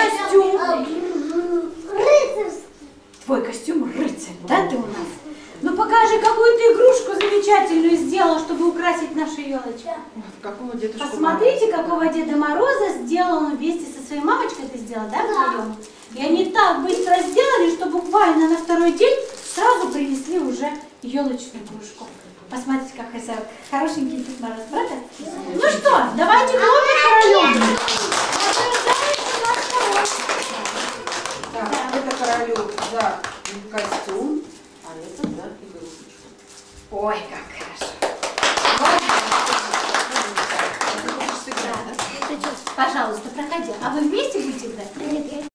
костюм? Рыцарский. Твой костюм рыцарь, да, ты у нас? Ну покажи, какую ты игрушку замечательную сделала, чтобы украсить нашу елочку. Какого Дедушку Посмотрите, Мороза? какого Деда Мороза сделал он вместе со своей мамочкой. Ты сделала, да, вдвоем? И они так быстро сделали, что буквально на второй день сразу принесли уже елочную игрушку. Посмотрите, какой хорошенький Дед Мороз, правда? Ну что, давайте хлопать королем. Так, это королю за костюм, а это за игрушечку. Ой, как хорошо. Ты хочешь сыграть, да? Пожалуйста, проходи. А вы вместе будете играть? Нет,